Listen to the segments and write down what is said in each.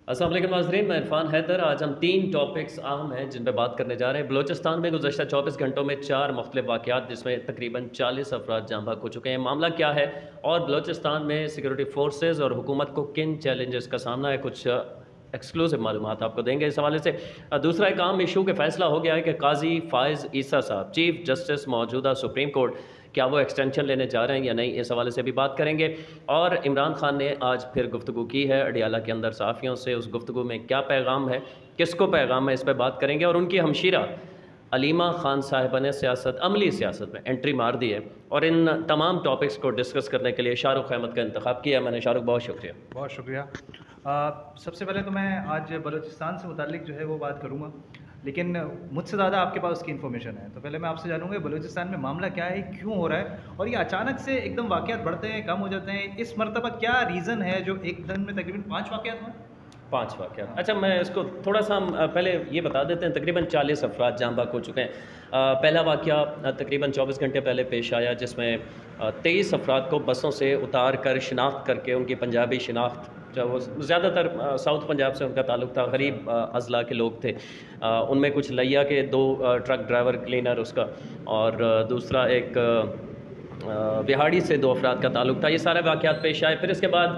अस्सलाम वालेकुम नाज़रीन, मैं इरफान हैदर। आज हम 3 टॉपिक्स अहम हैं जिन पे बात करने जा रहे हैं। बलूचिस्तान में गुज़श्ता 24 घंटों में 4 मुख्तलिफ वाक़यात जिसमें तकरीबन 40 अफराद जाँ बहक हो चुके हैं। मामला क्या है और बलूचिस्तान में सिक्योरिटी फोर्सेस और हुकूमत को किन चैलेंजेस का सामना है, कुछ एक्सक्लूसिव मालूमात आपको देंगे इस हवाले से। दूसरा एक आम इशू के फैसला हो गया है कि काजी फ़ाइज़ ईसा साहब, चीफ जस्टिस मौजूदा सुप्रीम कोर्ट, क्या वो एक्सटेंशन लेने जा रहे हैं या नहीं, इस हवाले से भी बात करेंगे। और इमरान खान ने आज फिर गुफ्तगू की है अडियाला के अंदर सहाफ़ियों से। उस गुफ्तगू में क्या पैगाम है, किसको पैगाम है, इस पर बात करेंगे। और उनकी हमशीरा अलीमा खान साहिबा ने अमली सियासत में एंट्री मार दी है। और इन तमाम टॉपिक्स को डिस्कस करने के लिए शाहरुख अहमद का इंतखाब किया मैंने। शाहरुख, बहुत शुक्रिया। बहुत शुक्रिया। सबसे पहले तो मैं आज बलूचिस्तान से मुतालिक जो है वो बात करूँगा, लेकिन मुझसे ज़्यादा आपके पास उसकी इन्फॉर्मेशन है। तो पहले मैं आपसे जानूँगा बलूचिस्तान में मामला क्या है, क्यों हो रहा है और ये अचानक से एकदम वाक़यात बढ़ते हैं, कम हो जाते हैं। इस मरतबा क्या रीज़न है जो एक दिन में तकरीबन 5 वाक़यात हुए? 5 वाक़यात। अच्छा, मैं इसको थोड़ा सा हम पहले ये बता देते हैं। तकरीबन 40 अफराद जाँ बहक हो चुके हैं। पहला वाक़या तकरीबन 24 घंटे पहले पेश आया, जिसमें 23 अफराद को बसों से उतार कर शिनाख्त करके उनकी पंजाबी शिनाख्त, जो वो ज़्यादातर साउथ पंजाब से उनका ताल्लुक़ था, गरीब अज़ला के लोग थे। उनमें कुछ लिया के 2 ट्रक ड्राइवर, क्लीनर उसका, और दूसरा एक बिहाड़ी से 2 अफराद का ताल्लुक़ था। ये सारे वाक़यात पेश आए। फिर इसके बाद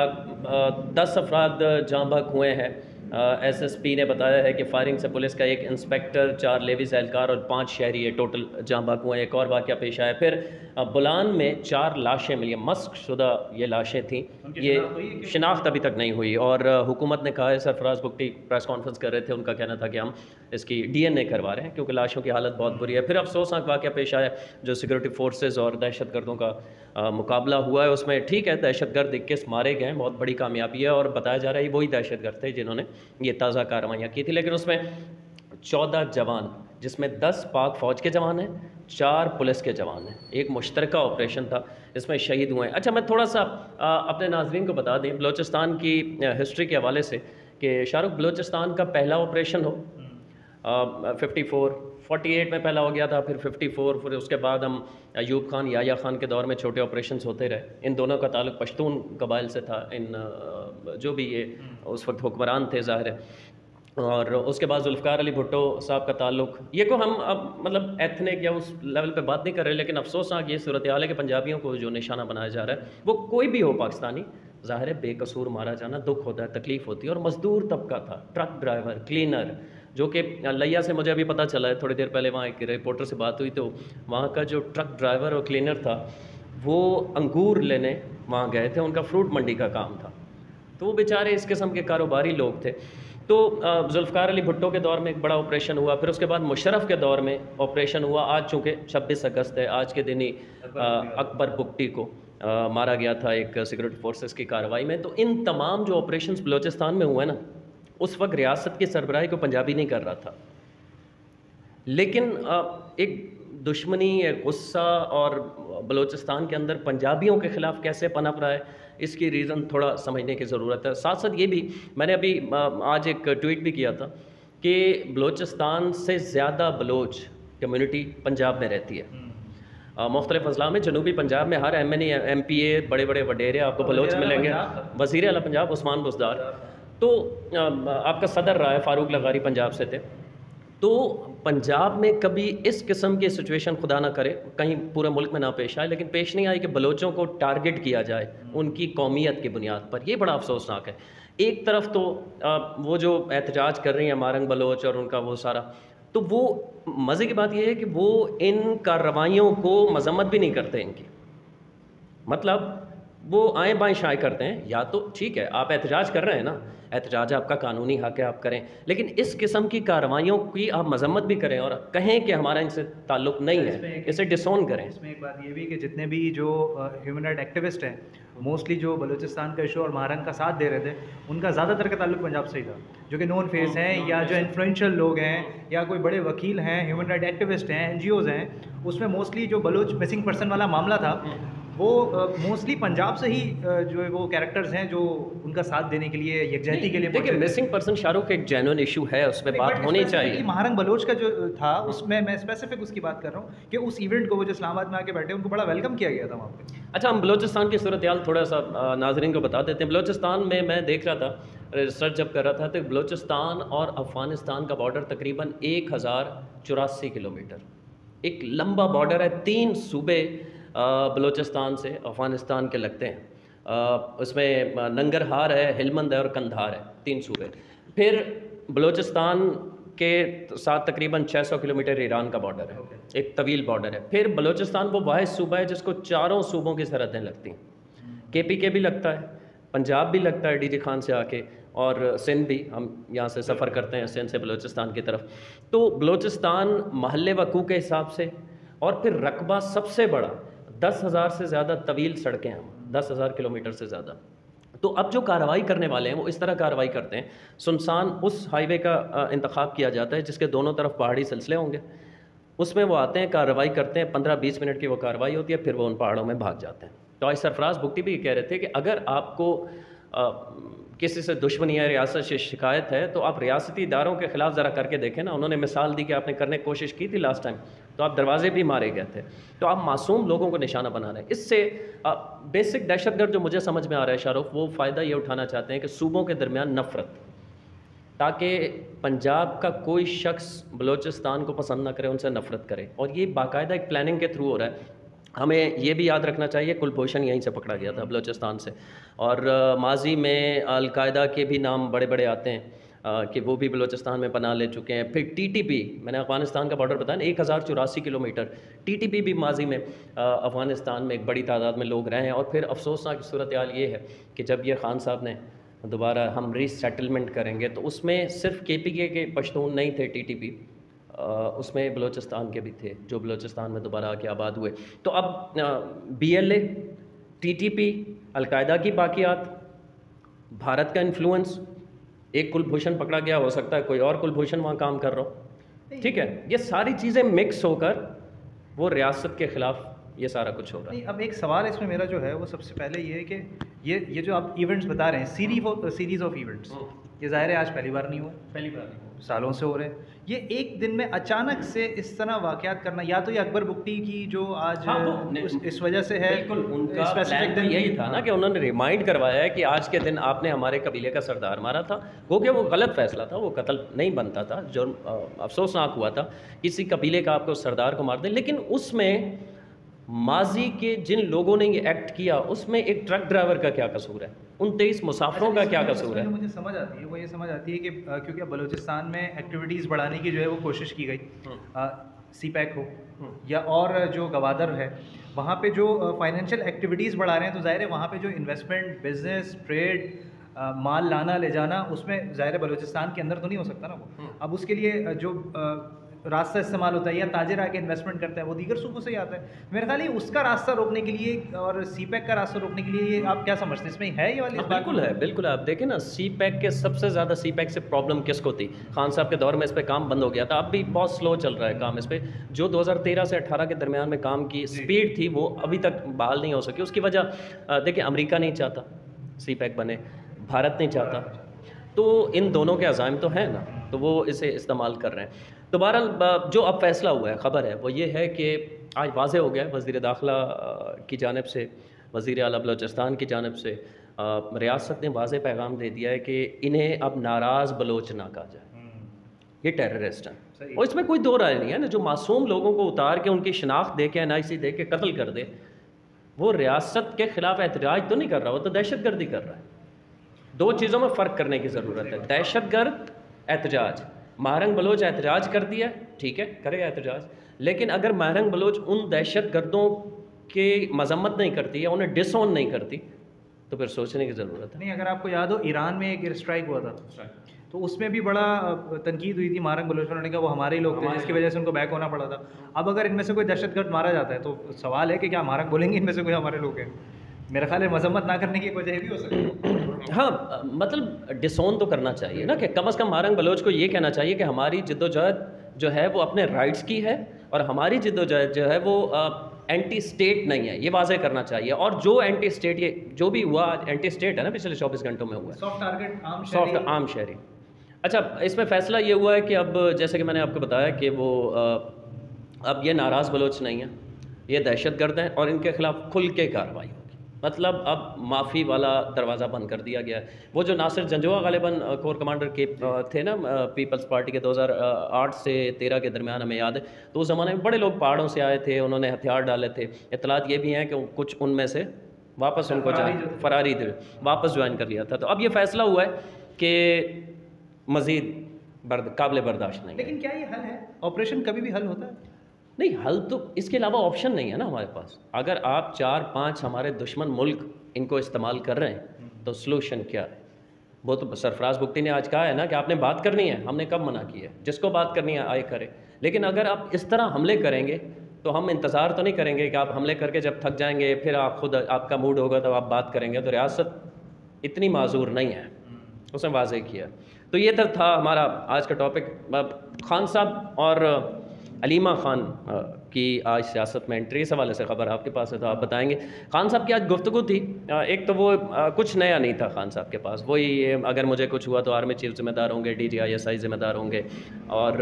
10 अफराद जाँ बहक हुए हैं। SSP ने बताया है कि फायरिंग से पुलिस का एक इंस्पेक्टर, 4 लेवीज़ एहलकार और 5 शहरी ये टोटल जाँ बहक हुए हैं। एक और वाक़या पेश आया। फिर बुलान में 4 लाशें मिली, मस्क शुदा ये लाशें थीं। ये शिनाख्त अभी तक नहीं हुई और हुकूमत ने कहा है, सरफराज बुगटी प्रेस कॉन्फ्रेंस कर रहे थे, उनका कहना था कि हम इसकी DNA करवा रहे हैं क्योंकि लाशों की हालत बहुत बुरी है। फिर अफसोसनाक वाक़या पेश आया जो सिक्योरिटी फोर्सेस और दहशत गर्दों का मुकाबला हुआ है। उसमें ठीक है, दहशत गर्द 21 मारे गए हैं, बहुत बड़ी कामयाबी है, और बताया जा रहा है वही दहशत गर्द थे जिन्होंने ये ताज़ा कार्रवाइयाँ की थी। लेकिन उसमें 14 जवान, जिसमें 10 पाक फ़ौज के जवान हैं, 4 पुलिस के जवान हैं, एक मुश्तरका ऑपरेशन था, इसमें शहीद हुए हैं। अच्छा, मैं थोड़ा सा अपने नाज़रीन को बता दें बलूचिस्तान की हिस्ट्री के हवाले से कि शाहरुख, बलूचिस्तान का पहला ऑपरेशन हो 48 में पहला हो गया था, फिर 54, फिर उसके बाद हम अयूब खान, याया खान के दौर में छोटे ऑपरेशंस होते रहे। इन दोनों का ताल्लुक़ पश्तून कबाइल से था, इन जो भी ये उस वक्त हुक्मरान थे ज़ाहिर है। और उसके बाद जुल्फ़िकार अली भुट्टो साहब का ताल्लुक़, ये को हम अब मतलब एथनिक या उस लेवल पे बात नहीं कर रहे, लेकिन अफसोसनाक ये सूरत हाल है कि पंजाबियों को जो निशाना बनाया जा रहा है, वो कोई भी हो पाकिस्तानी, ज़ाहिर है बेकसूर मारा जाना दुख होता है, तकलीफ़ होती है। और मज़दूर तबका था, ट्रक ड्राइवर, क्लीनर, जो कि लिया से मुझे अभी पता चला है, थोड़ी देर पहले वहाँ एक रिपोर्टर से बात हुई, तो वहाँ का जो ट्रक ड्राइवर और क्लीनर था वो अंगूर लेने वहाँ गए थे, उनका फ्रूट मंडी का काम था, तो वो बेचारे इस किस्म के कारोबारी लोग थे। तो जुल्फ़िकार अली भुट्टो के दौर में एक बड़ा ऑपरेशन हुआ, फिर उसके बाद मुशर्रफ के दौर में ऑपरेशन हुआ। आज चूँकि 26 अगस्त है, आज के दिन ही अकबर बुगटी को मारा गया था एक सिक्योरिटी फोर्सेस की कार्रवाई में। तो इन तमाम जो ऑपरेशंस बलूचिस्तान में हुए ना, उस वक्त रियासत की सरबराही को पंजाबी नहीं कर रहा था, लेकिन एक दुश्मनी, एक गुस्सा और बलूचिस्तान के अंदर पंजाबियों के ख़िलाफ़ कैसे पनप रहा है, इसकी रीज़न थोड़ा समझने की ज़रूरत है। साथ साथ ये भी मैंने अभी आज एक ट्वीट भी किया था कि बलूचिस्तान से ज़्यादा बलोच कम्युनिटी पंजाब में रहती है। मुख्तलिफ अजला में जनूबी पंजाब में हर MNA MPA बड़े बड़े वडेरे आपको बलोच मिलेंगे। वज़ीर आला पंजाब उस्मान बुज़दार, तो आपका सदर रहा है फ़ारूक लगारी, पंजाब से थे। तो पंजाब में कभी इस किस्म की सिचुएशन खुदा ना करे कहीं पूरे मुल्क में ना पेश आए, लेकिन पेश नहीं आई कि बलोचों को टारगेट किया जाए उनकी कौमियत की बुनियाद पर। ये बड़ा अफसोसनाक है। एक तरफ तो वो जो एहतजाज कर रही हैं मारंग बलोच और उनका वो सारा, तो वो मज़े की बात ये है कि वो इन कार्रवाइयों को मजम्मत भी नहीं करते इनकी, मतलब वो आए बाएँ शाए करते हैं। या तो ठीक है, आप एहतजाज कर रहे हैं ना, एहतजाज आपका कानूनी हक़ है, आप करें, लेकिन इस किस्म की कार्रवाइयों की आप मजम्मत भी करें और कहें कि हमारा इनसे ताल्लुक़ नहीं है, इसे डिसोन करें। इसमें एक बात ये भी कि जितने भी जो ह्यूमन राइट एक्टिविस्ट हैं, मोस्टली जो बलूचिस्तान का इशू और महारंग का साथ दे रहे थे, उनका ज़्यादातर का ताल्लुक पंजाब से ही था, जो कि नोन फेस हैं या जो इन्फ्लुएंशियल लोग हैं या कोई बड़े वकील हैं, ह्यूमन राइट एक्टिविस्ट हैं, NGOs हैं। उसमें मोस्टली जो बलूच मिसिंग पर्सन वाला मामला था वो मोस्टली पंजाब से ही जो है वो कैरेक्टर्स हैं जो उनका साथ देने के लिए, यकजहती के लिए। देखिए, मिसिंग पर्सन शाहरुख एक जेन्युइन इशू है, उस पर बात होनी चाहिए। महारंग बलोच का जो था उसमें मैं स्पेसिफिक उसकी बात कर रहा हूँ कि उस इवेंट को वो जो इस्लामाबाद में आके बैठे उनको बड़ा वेलकम किया गया था वहाँ पे। अच्छा, हम बलूचिस्तान की सूरत हाल थोड़ा सा नाजरीन को बता देते हैं। बलूचिस्तान में मैं देख रहा था ریسرچ جب کر رہا تھا تو بلوچستان اور افغانستان کا بارڈر تقریباً 1084 کلومیٹر، ایک لمبا بارڈر ہے. 3 صوبے بلوچستان سے افغانستان کے لگتے ہیں. اس میں ننگرہار ہے، ہلمند ہے اور کندھار ہے، 3 صوبے. پھر بلوچستان کے ساتھ تقریباً 600 کلومیٹر ایران کا بارڈر ہے، ایک طویل بارڈر ہے. پھر بلوچستان وہ واحد صوبہ ہے جس کو 4 صوبوں کی سرحدیں لگتی ہیں. KPK بھی لگتا ہے، پنجاب بھی لگتا ہے DG خان سے آ کے، اور سندھ بھی، ہم یہاں سے سفر کرتے ہیں سندھ سے بلوچستان کی طرف. تو بلوچستان محل وقوع کے حساب سے اور پھر رقبہ سب سے بڑا، 10,000 سے زیادہ طویل سڑکیں ہیں، 10,000 کلومیٹر سے زیادہ. تو اب جو کارروائی کرنے والے ہیں وہ اس طرح کارروائی کرتے ہیں، سنسان اس ہائی وے کا انتخاب کیا جاتا ہے جس کے دونوں طرف پہاڑی سلسلے ہوں گے. اس میں وہ آتے ہیں، کارروائی کرتے ہیں، 15-20 منٹ کی وہ کارروائی ہوتی ہے، پھر وہ ان پہاڑوں میں بھاگ جاتے ہیں. تو آج سرفراز بگٹی بھی یہ کہہ رہے تھے کہ اگر آپ کو کسی سے دشمنی ہے، ریاست سے شکایت ہے، تو آپ ریاستی اداروں کے خلاف ذرا کر کے دیکھیں نا. انہوں نے مثال دی کہ آپ نے کرنے کی کوشش کی تھی لاسٹ ٹائم، تو آپ دروازے بھی مارے گئے تھے. تو آپ معصوم لوگوں کو نشانہ بنا رہے ہیں. اس سے بیسک دہشت گرد جو مجھے سمجھ میں آ رہا ہے شاہ رخ، وہ فائدہ یہ اٹھانا چاہتے ہیں کہ صوبوں کے درمیان نفرت، تاکہ پنجاب کا کوئی شخص بلوچستان کو پسند نہ کرے، ان سے نفرت کرے. اور یہ باقاعدہ ایک پلاننگ کے تھرو ہو رہا ہے. ہمیں یہ بھی یاد رکھنا چاہیے کلبھوشن یہیں سے پکڑا گیا تھا بلوچستان سے، اور ماضی میں القاعدہ کے بھی نام بڑے بڑے آتے ہیں کہ وہ بھی بلوچستان میں پناہ لے چکے ہیں. پھر TTP، میں نے افغانستان کا بارڈر بتایا نا، 1084 کلومیٹر. TTP بھی ماضی میں افغانستان میں ایک بڑی تعداد میں لوگ رہے ہیں. اور پھر افسوسناک صورتحال یہ ہے کہ جب یہ خان صاحب نے دوبارہ ہم ری سیٹلمنٹ کریں گے تو اس میں صرف KPK کے پشتون نہیں تھے TTP، اس میں بلوچستان کے بھی تھے جو بلوچستان میں دوبارہ آ کے آباد ہوئے. تو اب BLA، TTP، القاعدہ کی باقیات، بھارت کا انفلوئنس، ایک کلبھوشن پکڑا گیا، ہو سکتا ہے کوئی اور کلبھوشن وہاں کام کر رہا ہو. ٹھیک ہے، یہ ساری چیزیں مکس ہو کر وہ ریاست کے خلاف یہ سارا کچھ ہو رہا ہے. اب ایک سوال اس میں میرا جو ہے وہ سب سے پہلے یہ ہے کہ یہ جو آپ ایونٹس بتا رہے ہیں، سیریز آف ایونٹس، یہ ظاہر ہے آج پہلی بار نہیں ہوا، پہلی بار نہیں ہوا، سالوں سے ہو رہے ہیں. یہ ایک دن میں اچانک سے اس طرح واقعات کرنا، یا تو یہ اکبر بگٹی کی جو آج اس وجہ سے ہے، بالکل ان کا پلان تو یہی تھا نا کہ انہوں نے ریمائنڈ کروایا ہے کہ آج کے دن آپ نے ہمارے قبیلے کا سردار مارا تھا. وہ کہ وہ غلط فیصلہ تھا، وہ قتل نہیں بنتا تھا، جو افسوسناک ہوا تھا کسی قبیلے کا آپ کو سردار کو مار دیں. لیکن اس میں ماضی کے جن لوگوں نے یہ ایکٹ کیا، اس میں ایک ٹرک ڈرائیور کا کیا قصور ہے، ان 23 مسافروں کا کیا قصور ہے؟ مجھے سمجھ آتی ہے، وہ یہ سمجھ آتی ہے کہ کیونکہ بلوچستان میں ایکٹیویٹیز بڑھانے کی جو ہے وہ کوشش کی گئی، CPEC ہو یا اور جو گوادر ہے، وہاں پہ جو فائنینشیل ایکٹیویٹیز بڑھا رہے ہیں، تو ظاہر ہے وہاں پہ جو انویسٹمنٹ، بزنس، ٹریڈ، مال لانا لے جانا، اس میں ظاہر ہے بلوچستان کے اندر تو نہیں ہو سکتا نا وہ. اب اس کے لیے جو راستہ استعمال ہوتا ہے یا تاجر آ کے انویسٹمنٹ کرتا ہے وہ دیگر صوبوں سے ہی آتا ہے. میرے خیال ہے اس کا راستہ روکنے کے لیے اور CPEC کا راستہ روکنے کے لیے آپ کیا سمجھتے ہیں، اس میں ہے یہ والی؟ بالکل ہے، بالکل. آپ دیکھیں نا CPEC کے سب سے زیادہ CPEC سے پرابلم کس کو تھی؟ خان صاحب کے دور میں اس پہ کام بند ہو گیا تھا. اب بھی بہت سلو چل رہا ہے کام اس پہ. جو 2013 سے 18 کے درمیان میں کام کی سپیڈ تھی وہ ابھی تک بحال نہیں ہو سکی. اس کی وجہ دیکھیں، امریکہ نہیں چاہتا CPEC بنے، بھارت نہیں چاہتا، تو ان دونوں کے عزائم تو ہیں نا، تو وہ اسے استعمال کر رہے ہیں. تو بہرحال جو اب فیصلہ ہوا ہے، خبر ہے، وہ یہ ہے کہ آج واضح ہو گیا وزیر داخلہ کی جانب سے، وزیر اعلیٰ بلوچستان کی جانب سے ریاست نے واضح پیغام دے دیا ہے کہ انہیں اب ناراض بلوچ نہ کہا جائے، یہ ٹیررسٹ ہیں. اور اس میں کوئی دو رائے نہیں ہے نا. جو معصوم لوگوں کو اتار کے ان کی شناخت دے کے NIC دے کے قتل کر دے، وہ ریاست کے خلاف احتجاج تو نہیں کر رہا، وہ تو دہشت گردی کر رہا ہے. دو چیزوں میں فرق کرنے کی ضرورت ہے، دہشت گرد، احتجاج. مہرنگ بلوچ احتجاج کر دیا، ٹھیک ہے، کرے گا احتجاج، لیکن اگر مہرنگ بلوچ ان دہشت گردوں کی مذمت نہیں کرتی یا انہیں ڈس آن نہیں کرتی تو پھر سوچنے کی ضرورت ہے. نہیں، اگر آپ کو یاد ہو ایران میں ایک ایئر اسٹرائک ہوا تھا، تو اس میں بھی بڑا تنقید ہوئی تھی مہرنگ بلوچ، انہوں نے کہا وہ ہمارے ہی لوگ تھے جس کی وجہ سے ان کو بیک ہونا پڑا تھا. اب اگر ان میں سے کوئی دہشت گرد مارا جاتا ہے تو سوال ہے کہ کیا مہرنگ بولیں گے ان میں سے کوئی ہمارے لوگ ہیں؟ میرا خیال ہے مذمت نہ کرنے کی ایک وجہ بھی ہو سکتی ہے. ہاں، مطلب ڈسون تو کرنا چاہیے نا، کہ کم از کم مہرنگ بلوچ کو یہ کہنا چاہیے کہ ہماری جد و جہد جو ہے وہ اپنے رائٹس کی ہے، اور ہماری جد و جہد جو ہے وہ اینٹی اسٹیٹ نہیں ہے، یہ واضح کرنا چاہیے. اور جو اینٹی اسٹیٹ، یہ جو بھی ہوا اینٹی اسٹیٹ ہے نا، پچھلے 24 گھنٹوں میں ہوا ہے، سافٹ ٹارگٹ، سافٹ عام شہری. اچھا، اس میں فیصلہ یہ ہوا ہے کہ اب جیسے کہ میں نے آپ کو بتایا کہ وہ اب یہ ناراض بلوچ نہیں ہیں، یہ دہشت گرد ہیں اور ان کے خلاف کھل کے کارروائی ہوگی. مطلب اب معافی والا دروازہ بند کر دیا گیا ہے. وہ جو ناصر جنجوعہ غالباً کور کمانڈر کے تھے نا پیپلز پارٹی کے 2008 سے 13 کے درمیان, ہمیں یاد ہے, تو اس زمانے میں بڑے لوگ پہاڑوں سے آئے تھے, انہوں نے ہتھیار ڈالے تھے. اطلاعات یہ بھی ہیں کہ کچھ ان میں سے واپس ان کو فراری تھے, واپس جوائن کر لیا تھا. تو اب یہ فیصلہ ہوا ہے کہ مزید قابل برداشت نہیں. لیکن کیا یہ حل ہے؟ آپریشن کبھی بھی حل ہوتا ہے؟ نہیں, حل تو اس کے علاوہ آپشن نہیں ہے نا ہمارے پاس. اگر آپ 4-5 ہمارے دشمن ملک ان کو استعمال کر رہے ہیں تو سلوشن کیا ہے؟ وہ تو سرفراز بگٹی نے آج کہا ہے نا کہ آپ نے بات کرنی ہے. ہم نے کب منع کی ہے؟ جس کو بات کرنی ہے آئے کرے. لیکن اگر آپ اس طرح حملے کریں گے تو ہم انتظار تو نہیں کریں گے کہ آپ حملے کر کے جب تھک جائیں گے پھر آپ خود آپ کا موڈ ہوگا تو آپ بات کریں گے. تو ریاست اتنی معذور نہیں ہے, اس نے واضح کیا. تو یہ تھا ہمارا آج کا ٹاپک. خان صاحب اور علیمہ خان کی آج سیاست میں انٹری, اس حوالے سے خبر آپ کے پاس ہے تو آپ بتائیں گے. خان صاحب کی آج گفتگو تھی. ایک تو وہ کچھ نیا نہیں تھا خان صاحب کے پاس, وہی اگر مجھے کچھ ہوا تو آرمی چیف ذمہ دار ہوں گے, DGI ذمہ دار ہوں گے, اور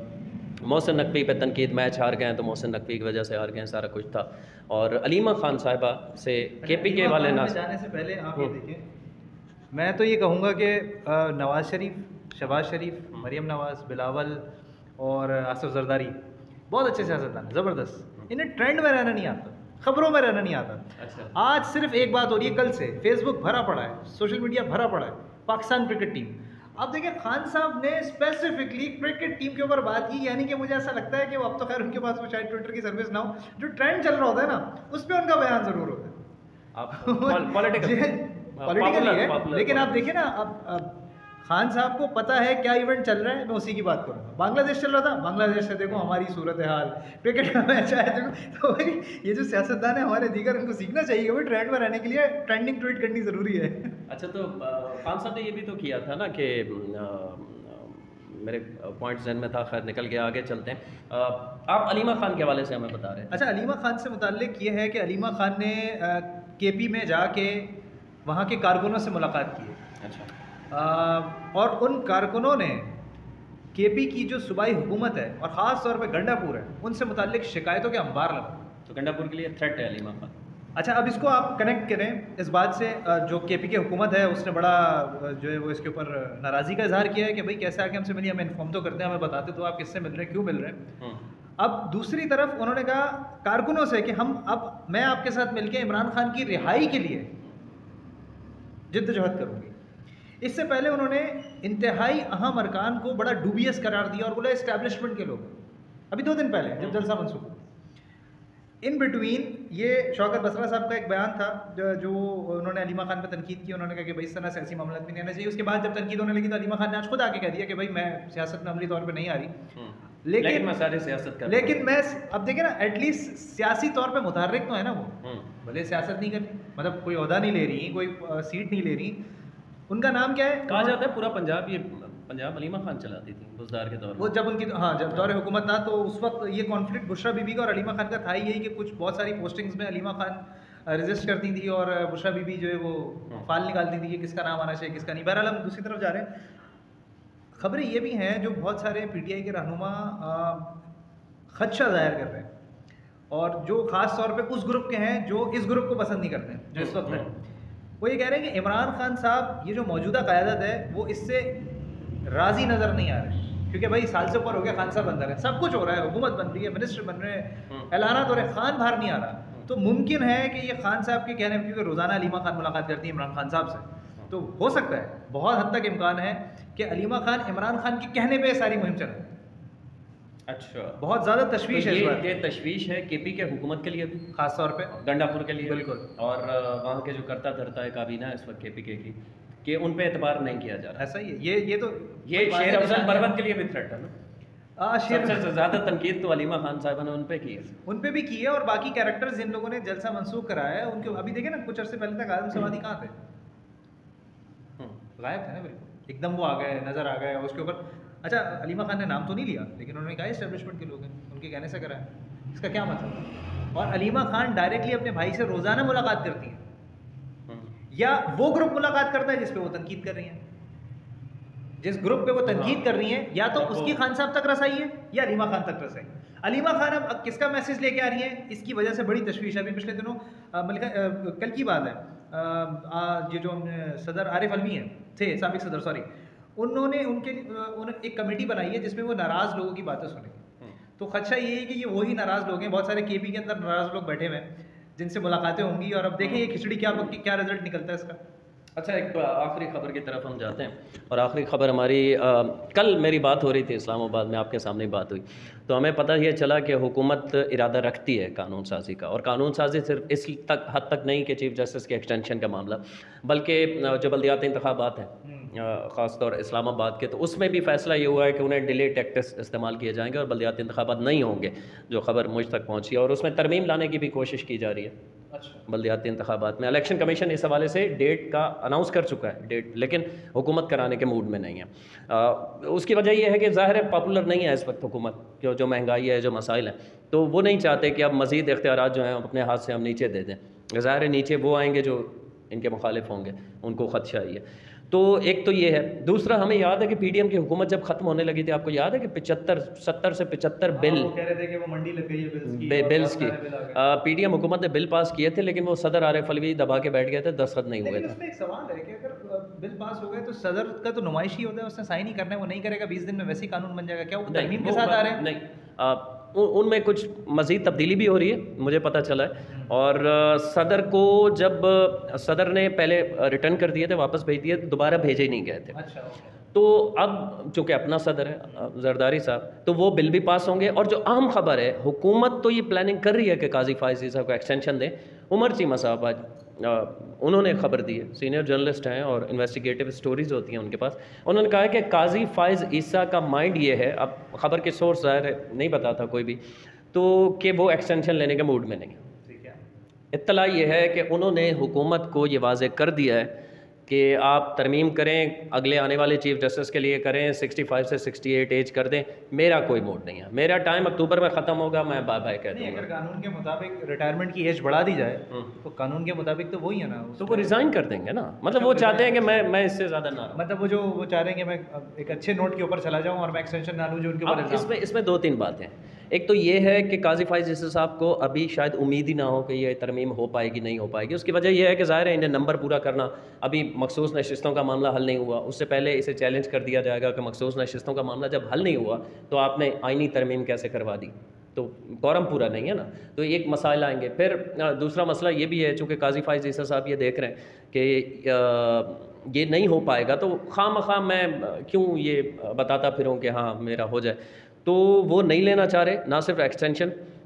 محسن نقوی پہ تنقید, میچ ہار گئے ہیں تو محسن نقوی کی وجہ سے ہار گئے ہیں, سارا کچھ تھا. اور علیمہ خان صاحبہ سے KPK والے جانے سے پہلے آپ یہ دیکھیں, میں تو یہ کہوں گا کہ نواز شریف, شہباز شریف, مریم نواز, بلاول اور آصف زرداری بہت اچھے سیاستدان ہیں, زبردست. انہیں ٹرینڈ میں رہنا نہیں آتا, خبروں میں رہنا نہیں آتا. آج صرف ایک بات ہو رہی ہے, کل سے فیس بک بھرا پڑا ہے, سوشل میڈیا بھرا پڑا ہے, پاکستان کرکٹ ٹیم. اب دیکھیں خان صاحب نے اسپیسیفکلی کرکٹ ٹیم کے اوپر بات کی, یعنی کہ مجھے ایسا لگتا ہے کہ وہ اب تو خیر ان کے پاس وہ شاید ٹویٹر کی سروس نہ ہو, جو ٹرینڈ چل رہا ہوتا ہے نا اس پہ ان کا بیان ضرور ہوتا ہے. پولیٹیکلی ہے, لیکن آپ دیکھیں نا اب خان صاحب کو پتا ہے کیا ایونٹ چل رہا ہے, میں اسی کی بات کروں گا. بنگلہ دیش چل رہا تھا, بنگلہ دیش سے دیکھو ہماری صورت حال, کرکٹ کا میچ آیا دیکھو. تو یہ جو سیاستدان ہیں ہمارے دیگر, ان کو سیکھنا چاہیے کہ ٹرینڈ میں رہنے کے لیے ٹرینڈنگ ٹویٹ کرنی ضروری ہے. اچھا, تو خان صاحب نے یہ بھی تو کیا تھا نا کہ میرے پوائنٹ ذہن میں تھا, خیر نکل کے آگے چلتے ہیں. آپ علیمہ خان کے حوالے سے ہمیں بتا رہے ہیں. اچھا, علیمہ خان سے متعلق یہ ہے کہ علیمہ خان نے KP میں جا کے وہاں کے کارکنوں سے ملاقات کی ہے. اچھا. اور ان کارکنوں نے KP کی جو صوبائی حکومت ہے اور خاص طور پہ گنڈا پور ہے, ان سے متعلق شکایتوں کے انبار لگا. تو گنڈا پور کے لیے تھریٹ ہے علیمہ خان. اچھا, اب اس کو آپ کنیکٹ کریں اس بات سے, جو KP کی حکومت ہے اس نے بڑا جو ہے وہ اس کے اوپر ناراضی کا اظہار کیا ہے کہ بھائی کیسے آ کے ہم سے ملی, ہمیں انفارم تو کرتے ہیں, ہمیں بتاتے تو آپ کس سے مل رہے ہیں, کیوں مل رہے ہیں. اب دوسری طرف انہوں نے کہا کارکنوں سے کہ میں آپ کے ساتھ مل کے عمران خان کی رہائی کے لیے جدوجہد کروں گی. اس سے پہلے انہوں نے انتہائی اہم ارکان کو بڑا ڈوبیس قرار دیا اور بولا اسٹیبلشمنٹ کے لوگ, ابھی 2 دن پہلے جب جلسہ منسوخ ہوا. ان بٹوین یہ شوکت بسرا صاحب کا ایک بیان تھا جو انہوں نے علیمہ خان پہ تنقید کی. انہوں نے کہا کہ بھائی اس طرح سیاسی معاملات میں نہیں آنا چاہیے. اس کے بعد جب تنقید ہونے لگی تو علیمہ خان نے آج خود آ کے کہہ دیا کہ بھائی میں سیاست میں عملی طور پہ نہیں آ رہی, لیکن میں سارے سیاست کر لیکن میں اب دیکھیں نا ایٹ لیسٹ سیاسی طور پہ متحرک تو ہے نا وہ, بھلے سیاست نہیں کرتی, مطلب کوئی عہدہ نہیں لے رہی, کوئی سیٹ نہیں لے رہی. ان کا نام کیا ہے؟ کہا جاتا ہے پورا پنجاب, یہ پنجاب علیمہ خان چلاتی تھی بزدار کے دور میں. وہ جب ان کی جب دور حکومت تھا تو اس وقت یہ کانفلکٹ بشرا بی بی کا اور علیمہ خان کا تھا ہی, یہی کہ کچھ بہت ساری پوسٹنگز میں علیمہ خان ریزسٹ کرتی تھی اور بشرا بی بی جو ہے وہ فال نکالتی تھی کہ کس کا نام آنا چاہیے کس کا نہیں. بہرحال ہم دوسری طرف جا رہے ہیں. خبریں یہ بھی ہیں جو بہت سارے PTI کے رہنما خدشہ ظاہر کر رہے ہیں, اور جو خاص طور پہ اس گروپ کے ہیں جو اس گروپ کو پسند نہیں کرتے جو اس وقت ہے, وہ یہ کہہ رہے ہیں کہ عمران خان صاحب یہ جو موجودہ قیادت ہے وہ اس سے راضی نظر نہیں آ رہے, کیونکہ بھائی سال سے اوپر ہو گیا خان صاحب اندر ہے, سب کچھ ہو رہا ہے, حکومت بن رہی ہے, منسٹر بن رہے ہیں, اعلانات ہو رہے ہیں, خان باہر نہیں آ رہا. تو ممکن ہے کہ یہ خان صاحب کے کہنے, کیونکہ روزانہ علیمہ خان ملاقات کرتی ہے عمران خان صاحب سے, تو ہو سکتا ہے بہت حد تک امکان ہے کہ علیمہ خان عمران خان کے کہنے پہ ساری مہم چل رہی ہے. اچھا, بہت زیادہ تشویش ہے. یہ تشویش ہے KP کے حکومت کے لیے بھی, خاص طور پہ گنڈا پور کے لیے. بالکل. اور وہاں کے جو کرتا دھرتا ہے کابینہ ہے اس وقت KPK کی, کہ ان پہ اعتبار نہیں کیا جا رہا. ایسا ہی ہے. یہ تو یہ شیر افضل پروت کے لیے بھی تھریٹ ہے نا. سب سے زیادہ تنقید تو علیمہ خان صاحبہ نے ان پہ کی ہے. ان پہ بھی کی ہے, اور باقی کیریکٹرز جن لوگوں نے جلسہ منسوخ کرایا ہے ان کے ابھی دیکھیں نا کچھ عرصے پہلے تک اعظم سوادی کہاں تھے, غائب تھے نا بالکل. ایک دم وہ آ گئے, نظر آ گئے اس کے اوپر. اچھا, علیمہ خان نے نام تو نہیں لیا لیکن انہوں نے کہا اسٹیبلشمنٹ کے لوگ ہیں, ان کے کہنے سے کرایا. اس کا کیا مطلب؟ اور علیمہ خان ڈائریکٹلی اپنے بھائی سے روزانہ ملاقات کرتی ہیں, یا وہ گروپ ملاقات کرتا ہے جس پہ وہ تنقید کر رہی ہیں. جس گروپ پہ وہ تنقید کر رہی ہیں یا تو اس کی خان صاحب تک رسائی ہے یا علیمہ خان تک رسائی. علیمہ خان اب کس کا میسج لے کے آ رہی ہیں, اس کی وجہ سے بڑی تشویش ہے. ابھی پچھلے دنوں کل کی بات ہے, یہ جو صدر عارف علوی ہیں تھے, سابق صدر سوری, انہوں نے ایک کمیٹی بنائی ہے جس میں وہ ناراض لوگوں کی باتیں سنیں گے. تو خدشہ یہ ہے کہ یہ وہی ناراض لوگ ہیں, بہت سارے کے پی کے اندر ناراض لوگ بیٹھے ہوئے ہیں جن سے ملاقاتیں ہوں گی, اور اب دیکھیں یہ کھچڑی کیا رزلٹ نکلتا ہے اس کا. اچھا, ایک آخری خبر کی طرف ہم جاتے ہیں, اور آخری خبر ہماری کل میری بات ہو رئی تھی اسلام آباد میں, آپ کے سامنے بات ہوئی, تو ہمیں پتہ یہ چلا کہ حکومت ارادہ رکھتی ہے قانون سازی کا, اور قانون سازی صرف اس حد تک نہیں کہ چیف جسٹس کے ایکسٹینشن کا معاملہ, بلکہ جو بلدیاتی انتخابات ہیں خاص طور اسلام آباد کے, تو اس میں بھی فیصلہ یہ ہوا ہے کہ انہیں ڈیلے ٹیکٹس استعمال کیے جائیں گے اور بلدیاتی انتخابات نہیں ہوں گے, جو خبر مجھ تک پہنچی ہے, اور اس میں ترمیم لانے کی بھی کوشش کی جا رہی ہے. بلدیاتی انتخابات میں الیکشن کمیشن اس حوالے سے ڈیٹ کا اناؤنس کر چکا ہے ڈیٹ, لیکن حکومت کرانے کے موڈ میں نہیں ہے. اس کی وجہ یہ ہے کہ ظاہر ہے پاپولر نہیں ہے اس وقت حکومت, جو مہنگائی ہے, جو مسائل ہیں, تو وہ نہیں چاہتے کہ اب مزید اختیارات جو ہیں اپنے ہاتھ سے ہم نیچے دے دیں. ظاہر ہے نیچے وہ آئیں گے جو ان کے مخالف ہوں گے, ان کو خدشہ ہی ہے. تو ایک تو یہ ہے. دوسرا, ہمیں یاد ہے کہ پی ڈی ایم کی حکومت جب ختم ہونے لگی تھی, آپ کو یاد ہے کہ 70 سے 75 بل کہہ رہے تھے کہ وہ منڈی لگ گئی ہے بلز کی, پی ڈی ایم حکومت نے بل پاس کیے تھے, لیکن وہ صدر عارف علوی دبا کے بیٹھ گئے تھے, دستخط نہیں ہوئے تھے. اس میں ایک سوال ہے کہ اگر بل پاس ہو گئے تو صدر کا تو نمائشی ہوتا ہے, اس نے سائن ہی کرنا ہے, وہ نہیں کرے گا 20 دن میں ویسے ہی قانون بن جائے گا. کیا وہ ترمیم کے ساتھ آ رہے ہیں؟ نہیں, ان میں کچھ مزید تبدیلی بھی ہو رہی ہے, مجھے پتہ چلا ہے. اور صدر کو جب صدر نے پہلے ریٹرن کر دیے تھے, واپس بھیج دیے, دوبارہ بھیجے ہی نہیں گئے تھے. تو اب چونکہ اپنا صدر ہے زرداری صاحب, تو وہ بل بھی پاس ہوں گے. اور جو اہم خبر ہے, حکومت تو یہ پلاننگ کر رہی ہے کہ قاضی فائز عیسیٰ کو ایکسٹینشن دیں. عمر چیمہ صاحب آج انہوں نے خبر دی ہے, سینئر جرنلسٹ ہیں اور انویسٹیگیٹو سٹوریز ہوتی ہیں ان کے پاس. انہوں نے کہا ہے کہ قاضی فائز عیسیٰ کا مائنڈ یہ ہے, اب خبر کے سورس ظاہر ہے نہیں بتاتا کوئی بھی, تو کہ وہ ایکسٹینشن لینے کے موڈ میں نہیں ہے. اطلاع یہ ہے کہ انہوں نے حکومت کو یہ واضح کر دیا ہے کہ آپ ترمیم کریں, اگلے آنے والے چیف جسٹس کے لیے کریں, 65 سے 68 ایج کر دیں, میرا کوئی موڈ نہیں ہے, میرا ٹائم اکتوبر میں ختم ہوگا, میں بائے بائے کہہ دوں گا. اگر قانون کے مطابق ریٹائرمنٹ کی ایج بڑھا دی جائے تو قانون کے مطابق تو وہی ہے نا, تو وہ ریزائن کر دیں گے نا. مطلب وہ چاہتے ہیں کہ میں اس سے زیادہ نہ, مطلب وہ چاہ رہے ہیں کہ میں ایک اچھے نوٹ کے اوپر چلا جاؤں اور میں ایکسٹینشن نہ لوں جو ان کے اوپر. اس میں 2-3 باتیں. ایک تو یہ ہے کہ قاضی فائز عیسیٰ صاحب کو ابھی شاید امید ہی نہ ہو کہ یہ ترمیم ہو پائے گی, نہیں ہو پائے گی. اس کی وجہ یہ ہے کہ ظاہر ہے انہیں نمبر پورا کرنا, ابھی مخصوص نشستوں کا معاملہ حل نہیں ہوا, اس سے پہلے اسے چیلنج کر دیا جائے گا کہ مخصوص نشستوں کا معاملہ جب حل نہیں ہوا تو آپ نے آئینی ترمیم کیسے کروا دی, تو کورم پورا نہیں ہے نا. تو ایک مسائل آئیں گے. پھر دوسرا مسئلہ یہ بھی ہے, چونکہ قاضی فائز عیسیٰ صاحب یہ دیکھ رہے ہیں کہ یہ نہیں ہو پائے گا, تو خواہ مخواہ میں کیوں یہ بتاتا پھروں کہ ہاں میرا ہو جائے. تو وہ نہیں لینا چاہ رہے, نہ صرف ایکسٹینشن,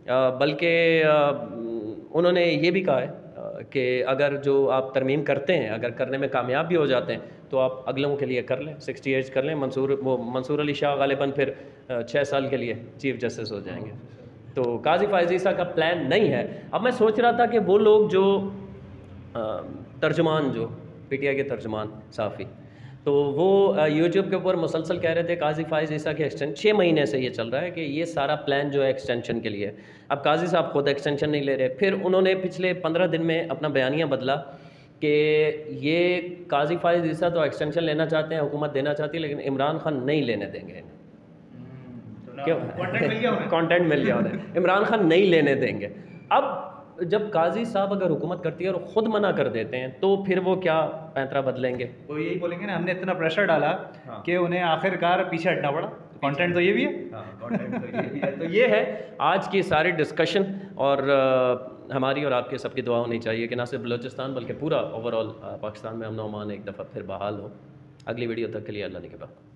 بلکہ انہوں نے یہ بھی کہا ہے کہ اگر جو آپ ترمیم کرتے ہیں, اگر کرنے میں کامیاب بھی ہو جاتے ہیں, تو آپ اگلوں کے لیے کر لیں, 68 کر لیں. منصور علی شاہ غالباً پھر 6 سال کے لیے چیف جسٹس ہو جائیں گے. تو قاضی فائز عیسیٰ کا پلان نہیں ہے. اب میں سوچ رہا تھا کہ وہ لوگ جو ترجمان, جو پی ٹی آئی کے ترجمان صحافی, تو وہ یوٹیوب کے اوپر مسلسل کہہ رہے تھے قاضی فائز عیسیٰ کے ایکسٹینشن 6 مہینے سے یہ چل رہا ہے کہ یہ سارا پلان جو ہے ایکسٹینشن کے لیے. اب قاضی صاحب خود ایکسٹینشن نہیں لے رہے. پھر انہوں نے پچھلے 15 دن میں اپنا بیانیہ بدلا کہ یہ قاضی فائز عیسیٰ تو ایکسٹینشن لینا چاہتے ہیں, حکومت دینا چاہتی ہے, لیکن عمران خان نہیں لینے دیں گے. کانٹینٹ مل گیا انہیں, عمران خان نہیں لینے دیں گے. اب جب قاضی صاحب اگر حکومت کرتی ہے اور خود منع کر دیتے ہیں, تو پھر وہ کیا پینترا بدلیں گے؟ وہ یہی بولیں گے نا, ہم نے اتنا پریشر ڈالا کہ انہیں آخر کار پیچھے ہٹنا پڑا. کانٹینٹ تو یہ بھی ہے. تو یہ ہے آج کی ساری ڈسکشن, اور ہماری اور آپ کے سب کی دعا ہونی چاہیے کہ نہ صرف بلوچستان بلکہ پورا اوور آل پاکستان میں امن و امان ایک دفعہ پھر بحال ہو. اگلی ویڈیو تک کے لیے اللہ نے کے بعد.